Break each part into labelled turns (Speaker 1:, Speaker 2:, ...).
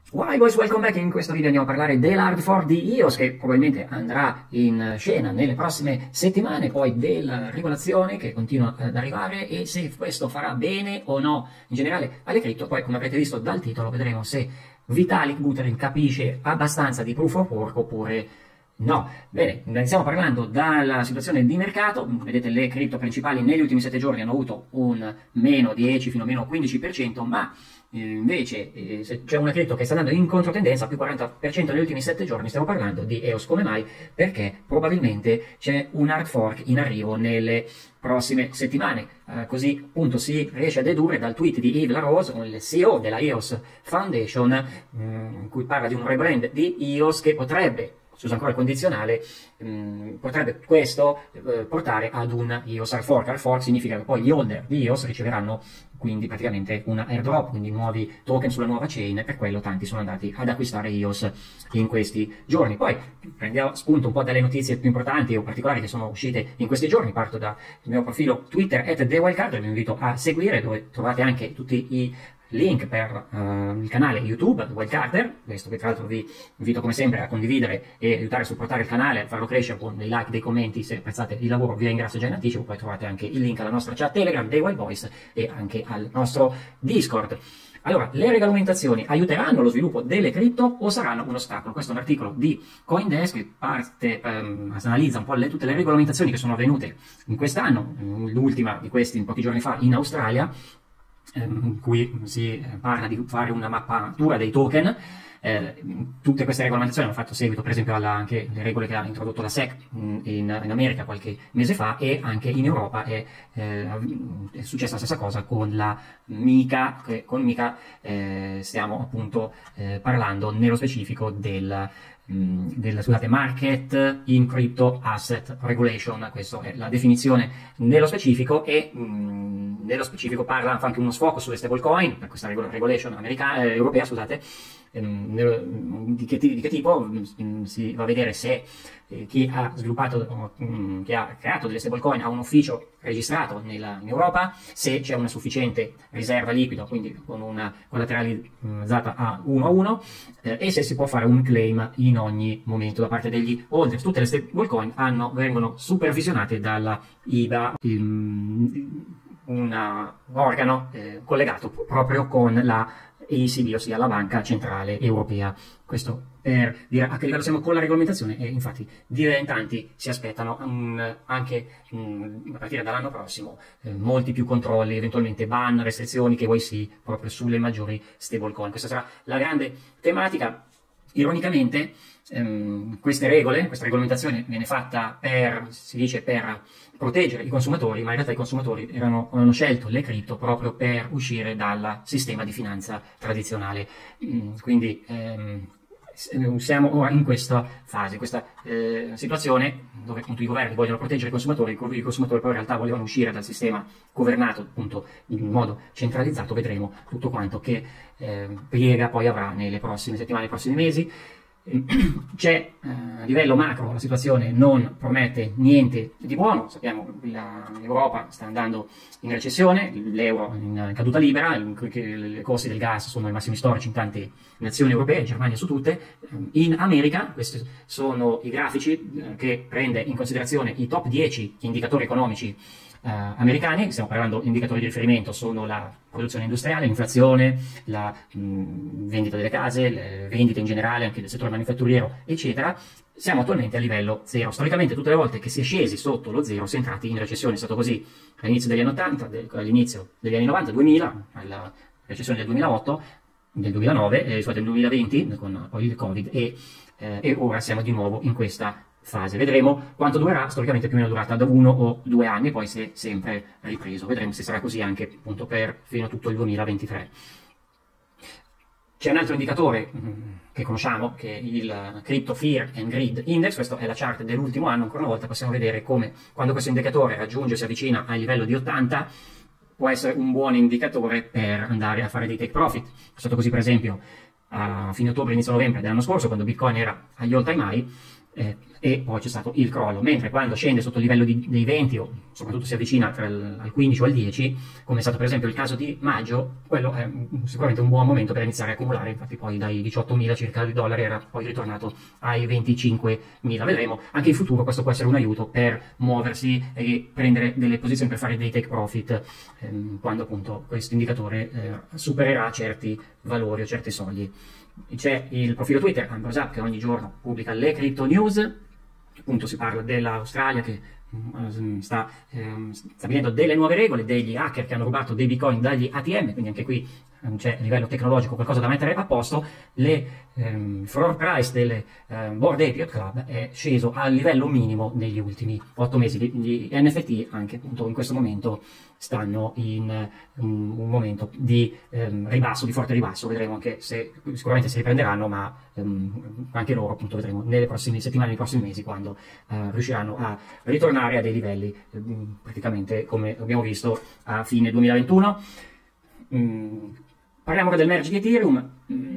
Speaker 1: Why boys, welcome back. In questo video andiamo a parlare dell'hard fork di EOS che probabilmente andrà in scena nelle prossime settimane, poi della regolazione che continua ad arrivare e se questo farà bene o no in generale alle cripto. Poi, come avrete visto dal titolo, vedremo se Vitalik Buterin capisce abbastanza di proof of work oppure no. Bene, iniziamo parlando dalla situazione di mercato. Vedete, le cripto principali negli ultimi 7 giorni hanno avuto un meno 10 fino a meno 15%, ma invece se c'è una cripto che sta andando in controtendenza, più 40% negli ultimi 7 giorni, stiamo parlando di EOS. Come mai? Perché probabilmente c'è un hard fork in arrivo nelle prossime settimane. Così appunto si riesce a dedurre dal tweet di Yves Larose, il CEO della EOS Foundation, in cui parla di un rebrand di EOS che potrebbe, si usa ancora il condizionale, potrebbe questo portare ad un EOS hard fork. Hard fork significa che poi gli holder di EOS riceveranno quindi praticamente una airdrop, quindi nuovi token sulla nuova chain. Per quello tanti sono andati ad acquistare EOS in questi giorni. Poi prendiamo spunto un po' dalle notizie più importanti o particolari che sono uscite in questi giorni. Parto dal mio profilo Twitter @TheWildCard, vi invito a seguire, dove trovate anche tutti i link per il canale YouTube Wildcarder, questo che tra l'altro vi invito come sempre a condividere e aiutare a supportare il canale, a farlo crescere con dei like, dei commenti. Se apprezzate il lavoro vi ringrazio già in anticipo. Poi trovate anche il link alla nostra chat Telegram dei Wild Boys e anche al nostro Discord. Allora, le regolamentazioni aiuteranno lo sviluppo delle cripto o saranno un ostacolo? Questo è un articolo di CoinDesk che analizza un po' tutte le regolamentazioni che sono avvenute in quest'anno, l'ultima di questi pochi giorni fa in Australia, in cui si parla di fare una mappatura dei token. Tutte queste regolamentazioni hanno fatto seguito per esempio anche le regole che ha introdotto la SEC in America qualche mese fa, e anche in Europa è successa la stessa cosa con la MiCA. Con MiCA stiamo appunto parlando nello specifico del Market in Crypto Asset Regulation. Questa è la definizione nello specifico, e nello specifico fa anche uno sfogo sulle stablecoin, per questa regulation europea, scusate. Di che tipo si va a vedere se chi ha sviluppato, chi ha creato delle stablecoin ha un ufficio registrato in Europa, se c'è una sufficiente riserva liquida, quindi con una collateralizzata a 1 a 1, e se si può fare un claim in ogni momento da parte degli holders. Tutte le stablecoin vengono supervisionate dalla IBA, un organo collegato proprio con la ECB, ossia la Banca Centrale Europea. Questo per dire a che livello siamo con la regolamentazione, e infatti in tanti si aspettano anche a partire dall'anno prossimo molti più controlli, eventualmente ban, restrizioni, KYC proprio sulle maggiori stablecoin. Questa sarà la grande tematica. Ironicamente questa regolamentazione viene fatta per proteggere i consumatori, ma in realtà i consumatori hanno scelto le cripto proprio per uscire dal sistema di finanza tradizionale. Quindi siamo ora in questa fase, questa situazione dove appunto i governi vogliono proteggere i consumatori poi in realtà volevano uscire dal sistema governato appunto in modo centralizzato. Vedremo tutto quanto che piega poi avrà nelle prossime settimane, nei prossimi mesi. C'è a livello macro la situazione non promette niente di buono. Sappiamo che l'Europa sta andando in recessione, l'euro in caduta libera, i costi del gas sono ai massimi storici in tante nazioni europee, Germania su tutte. In America, questi sono i grafici che prende in considerazione i top 10 indicatori economici americani. Stiamo parlando di indicatori di riferimento, sono la produzione industriale, l'inflazione, la vendita delle case, le vendite in generale anche del settore manifatturiero, eccetera. Siamo attualmente a livello 0. Storicamente tutte le volte che si è scesi sotto lo 0 si è entrati in recessione. È stato così all'inizio degli anni 80, all'inizio degli anni 90, 2000, alla recessione del 2008, del 2009 e del 2020 con poi il Covid, e ora siamo di nuovo in questa fase. Vedremo quanto durerà. Storicamente più o meno durata da 1 o 2 anni, poi si è sempre ripreso. Vedremo se sarà così anche appunto fino a tutto il 2023. C'è un altro indicatore che conosciamo, che è il Crypto Fear and Greed Index. Questa è la chart dell'ultimo anno. Ancora una volta possiamo vedere come quando questo indicatore raggiunge, si avvicina al livello di 80, può essere un buon indicatore per andare a fare dei take profit. È stato così per esempio a fine ottobre, inizio novembre dell'anno scorso, quando Bitcoin era agli all time high. e poi c'è stato il crollo, mentre quando scende sotto il livello dei 20 o soprattutto si avvicina al 15 o al 10, come è stato per esempio il caso di maggio, quello è sicuramente un buon momento per iniziare a accumulare. Infatti poi dai 18.000 circa di dollari era poi ritornato ai 25.000. Vedremo anche in futuro, questo può essere un aiuto per muoversi e prendere delle posizioni per fare dei take profit quando appunto questo indicatore supererà certi valori o certi sogli. C'è il profilo Twitter Ambrosak che ogni giorno pubblica le crypto news. Appunto si parla dell'Australia che sta stabilendo delle nuove regole, degli hacker che hanno rubato dei bitcoin dagli ATM, quindi anche qui c'è a livello tecnologico qualcosa da mettere a posto. Floor price delle Bored Ape Yacht Club è sceso al livello minimo negli ultimi 8 mesi. Gli NFT anche appunto in questo momento stanno in un momento di ribasso, di forte ribasso. Vedremo anche se sicuramente si riprenderanno, ma anche loro appunto vedremo nelle prossime settimane, nei prossimi mesi, quando riusciranno a ritornare a dei livelli praticamente come abbiamo visto a fine 2021. Parliamo ora del merge di Ethereum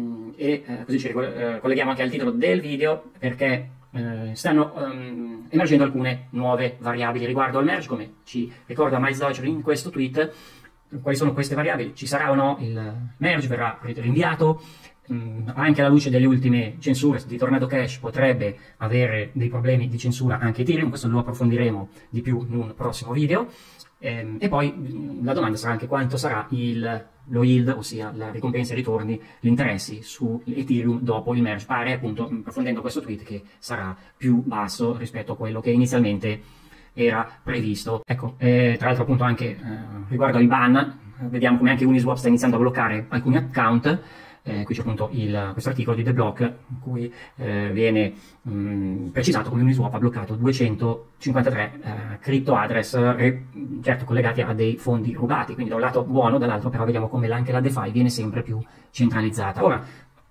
Speaker 1: e così ci colleghiamo anche al titolo del video, perché stanno emergendo alcune nuove variabili riguardo al merge, come ci ricorda Miles Deutscher in questo tweet. Quali sono queste variabili? Ci sarà o no il merge? Verrà rinviato? Anche alla luce delle ultime censure di Tornado Cash potrebbe avere dei problemi di censura anche Ethereum, questo lo approfondiremo di più in un prossimo video. E poi la domanda sarà anche quanto sarà lo yield, ossia la ricompensa, i ritorni, gli interessi su Ethereum dopo il merge. Pare appunto, approfondendo questo tweet, che sarà più basso rispetto a quello che inizialmente era previsto. Ecco, tra l'altro appunto anche riguardo ai ban, vediamo come anche Uniswap sta iniziando a bloccare alcuni account. Qui c'è appunto questo articolo di The Block in cui viene precisato come Uniswap ha bloccato 253 crypto address certo collegati a dei fondi rubati, quindi da un lato buono, dall'altro però vediamo come anche la DeFi viene sempre più centralizzata. Ora,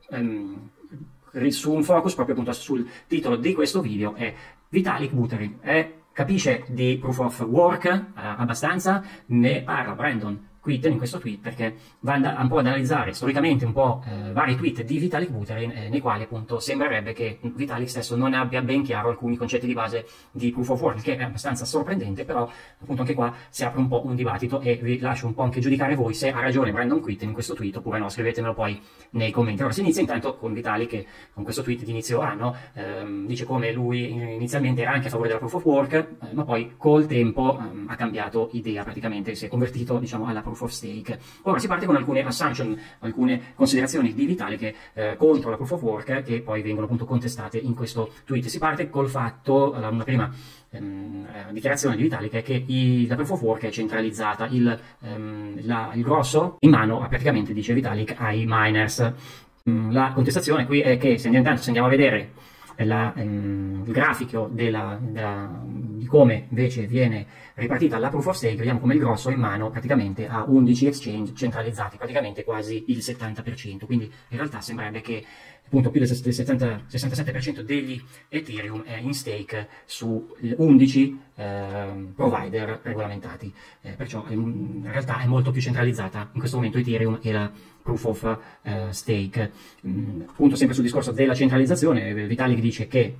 Speaker 1: su un focus proprio appunto sul titolo di questo video è Vitalik Buterin. Capisce di Proof of Work abbastanza, ne parla Brandon Quitten in questo tweet, perché va un po' ad analizzare storicamente un po' vari tweet di Vitalik Buterin nei quali appunto sembrerebbe che Vitalik stesso non abbia ben chiaro alcuni concetti di base di Proof of Work, che è abbastanza sorprendente. Però appunto anche qua si apre un po' un dibattito e vi lascio un po' anche giudicare voi se ha ragione Brandon Quitten in questo tweet oppure no. Scrivetemelo poi nei commenti. Allora si inizia intanto con Vitalik, che con questo tweet di inizio anno dice come lui inizialmente era anche a favore della Proof of Work, ma poi col tempo ha cambiato idea, praticamente si è convertito diciamo alla Proof of Stake. Ora si parte con alcune assumption, alcune considerazioni di Vitalik contro la Proof of Work, che poi vengono appunto contestate in questo tweet. Si parte col fatto, una prima dichiarazione di Vitalik è che la Proof of Work è centralizzata, il grosso in mano praticamente, dice Vitalik, ai miners. La contestazione qui è che se andiamo a vedere il grafico di come invece viene ripartita la Proof of Stake, vediamo come il grosso è in mano praticamente a 11 exchange centralizzati, praticamente quasi il 70%, quindi in realtà sembrerebbe che appunto più del 67% degli Ethereum è in stake su 11 provider regolamentati, perciò in realtà è molto più centralizzata in questo momento Ethereum e la Proof of Stake. Appunto sempre sul discorso della centralizzazione, Vitalik dice che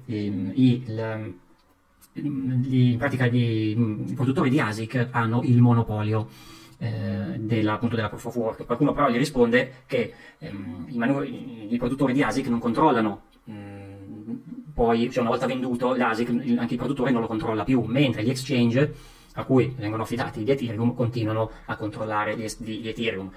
Speaker 1: in pratica i produttori di ASIC hanno il monopolio appunto della Proof of Work. Qualcuno però gli risponde che i produttori di ASIC non controllano poi, cioè una volta venduto l'ASIC, anche il produttore non lo controlla più, mentre gli exchange a cui vengono affidati gli Ethereum continuano a controllare gli Ethereum.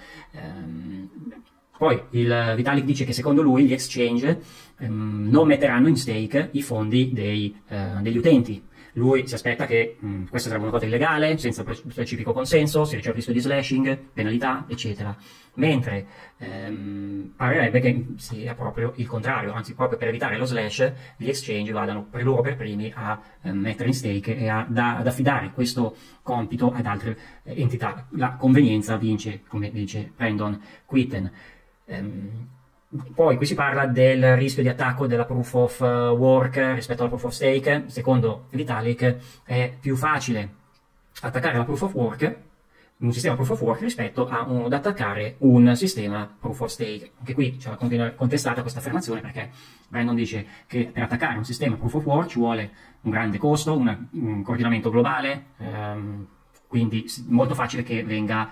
Speaker 1: Poi Vitalik dice che secondo lui gli exchange non metteranno in stake i fondi degli utenti. Lui si aspetta che questa sarebbe una cosa illegale, senza specifico consenso, si riceve il rischio di slashing, penalità, eccetera. Mentre parerebbe che sia proprio il contrario, anzi proprio per evitare lo slash gli exchange vadano loro per primi a mettere in stake e ad affidare questo compito ad altre entità. La convenienza vince, come dice Brandon Quitten. Poi qui si parla del rischio di attacco della Proof of Work rispetto alla Proof of Stake. Secondo Vitalik è più facile attaccare la Proof of Work un sistema proof of work rispetto ad attaccare un sistema proof of stake. Anche qui c'è contestata questa affermazione, perché Brandon dice che per attaccare un sistema proof of work ci vuole un grande costo, un coordinamento globale, quindi molto facile che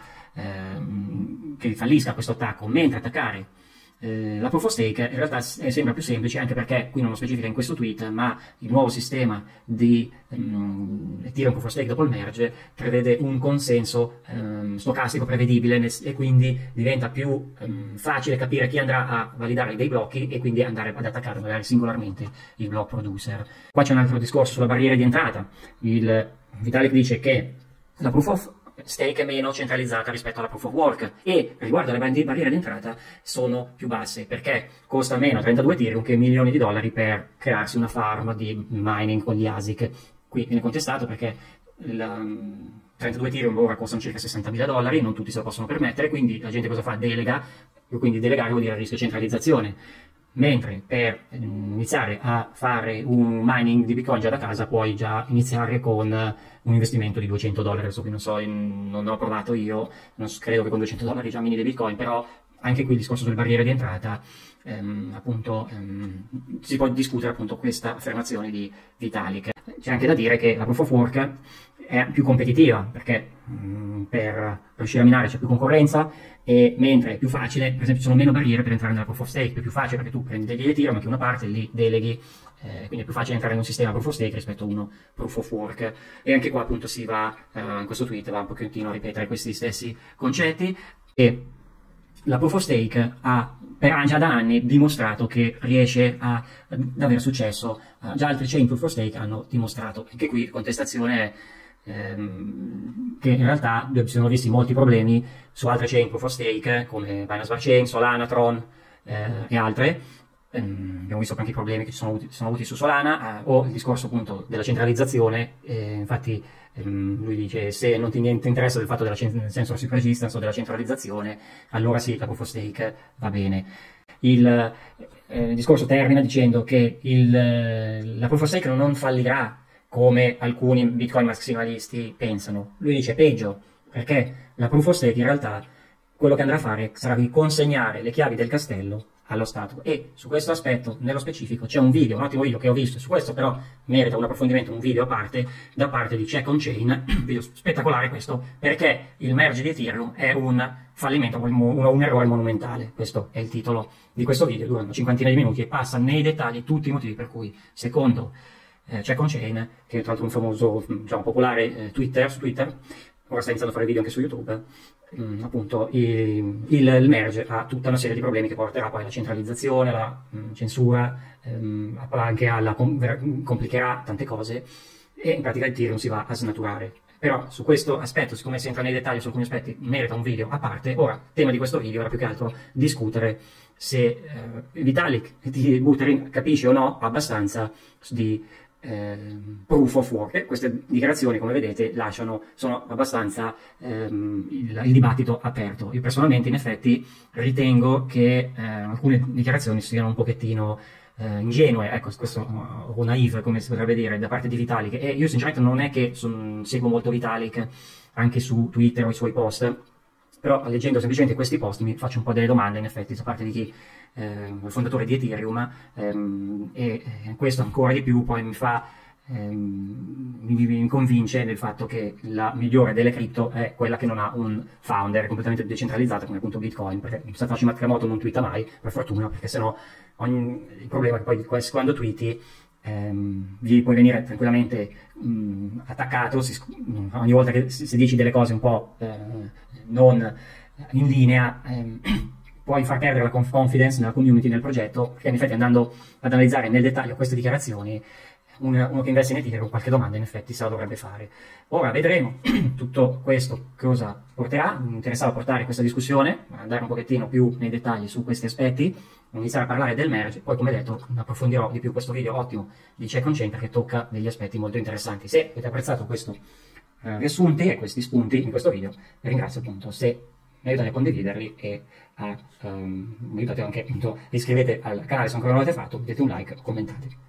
Speaker 1: che fallisca questo attacco, mentre attaccare la proof of stake in realtà sembra più semplice, anche perché qui non lo specifica in questo tweet, ma il nuovo sistema di Ethereum proof of stake dopo il merge prevede un consenso stocastico prevedibile, e quindi diventa più facile capire chi andrà a validare dei blocchi e quindi andare ad attaccare magari singolarmente il block producer. Qua c'è un altro discorso sulla barriera di entrata. Vitalik dice che la proof of stake è meno centralizzata rispetto alla proof of work, e riguardo alle barriere d'entrata sono più basse, perché costa meno 32 Ethereum che milioni di dollari per crearsi una farm di mining con gli ASIC. Qui viene contestato perché 32 Ethereum ora costano circa $60.000, non tutti se lo possono permettere, quindi la gente cosa fa? Delega, e quindi delegare vuol dire rischio centralizzazione. Mentre per iniziare a fare un mining di Bitcoin già da casa puoi già iniziare con un investimento di $200. Adesso qui non so, non ho provato io, non credo che con $200 già mini dei Bitcoin, però anche qui il discorso sulle barriere di entrata, si può discutere appunto questa affermazione di Vitalik. C'è anche da dire che la proof of work è più competitiva, perché per riuscire a minare c'è più concorrenza, e mentre è più facile, per esempio ci sono meno barriere per entrare nella proof of stake, è più facile perché tu prendi degli Ethereum, anche una parte li deleghi, quindi è più facile entrare in un sistema proof of stake rispetto a uno proof of work. E anche qua appunto si va, in questo tweet va un pochettino a ripetere questi stessi concetti, e la proof of stake ha già da anni dimostrato che riesce ad avere successo. Già altri chain proof of stake hanno dimostrato. Anche qui contestazione è che in realtà ci sono visti molti problemi su altre chain proof of stake come Binance Smart Chain, Solana, Tron e altre. Abbiamo visto anche i problemi che sono avuti su Solana, o il discorso appunto della centralizzazione. Infatti lui dice: se non ti interessa del fatto nel senso della super resistance o della centralizzazione, allora sì, la proof of stake va bene. Il discorso termina dicendo che la proof of stake non fallirà come alcuni Bitcoin maximalisti pensano. Lui dice peggio, perché la proof of stake in realtà quello che andrà a fare sarà di consegnare le chiavi del castello allo Stato, e su questo aspetto nello specifico c'è un video, un ottimo video che ho visto, su questo però merita un approfondimento, un video a parte da parte di Check On Chain, video spettacolare questo, perché il merge di Ethereum è un fallimento, un errore monumentale. Questo è il titolo di questo video, dura una cinquantina di minuti e passa nei dettagli tutti i motivi per cui, secondo Check On Chain, che è tra l'altro un famoso, diciamo, popolare su Twitter, ora sta iniziando a fare video anche su YouTube, appunto il merge ha tutta una serie di problemi che porterà poi alla centralizzazione, alla censura, anche complicherà tante cose, e in pratica il Ethereum si va a snaturare. Però su questo aspetto, siccome si entra nei dettagli su alcuni aspetti, merita un video a parte. Ora, tema di questo video era più che altro discutere se Vitalik di Buterin capisce o no abbastanza di proof of work. Queste dichiarazioni, come vedete, sono abbastanza il dibattito aperto. Io personalmente in effetti ritengo che alcune dichiarazioni siano un pochettino ingenue, ecco, questo, o naive, come si potrebbe dire, da parte di Vitalik. E io sinceramente non è che seguo molto Vitalik anche su Twitter o i suoi post, però leggendo semplicemente questi post mi faccio un po' delle domande in effetti da parte di chi il fondatore di Ethereum, e questo ancora di più poi mi convince del fatto che la migliore delle cripto è quella che non ha un founder, è completamente decentralizzata, come appunto Bitcoin, perché Satoshi Nakamoto non twitta mai, per fortuna, perché sennò il problema è che poi quando tweeti gli puoi venire tranquillamente attaccato ogni volta che se dici delle cose un po' non in linea, puoi far perdere la confidence nella community, nel progetto, perché in effetti andando ad analizzare nel dettaglio queste dichiarazioni, uno che investe in Ethereum qualche domanda in effetti se la dovrebbe fare. Ora vedremo tutto questo cosa porterà. Mi interessava portare questa discussione, andare un pochettino più nei dettagli su questi aspetti, iniziare a parlare del merge, poi come detto approfondirò di più questo video ottimo di Check On Chain, che tocca degli aspetti molto interessanti. Se avete apprezzato questo riassunti e questi spunti in questo video, vi ringrazio appunto se mi aiutate a condividerli, e mi aiutate anche appunto, iscrivete al canale se ancora non l'avete fatto, mettete un like, commentate.